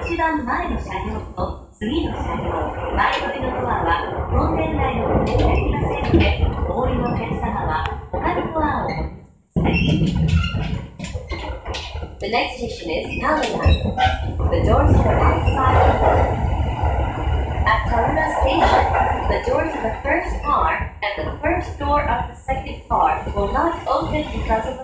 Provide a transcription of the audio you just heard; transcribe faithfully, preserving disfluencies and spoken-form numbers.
一番前の車両と次の車両、前乗りのドアは本店内のご利用できませんので、お降りのお客様は他のドアをお待ちください。The next station is Taruna. The doors to the right side. At Taruna Station, the doors of the first car and the first door of the second car will not open because of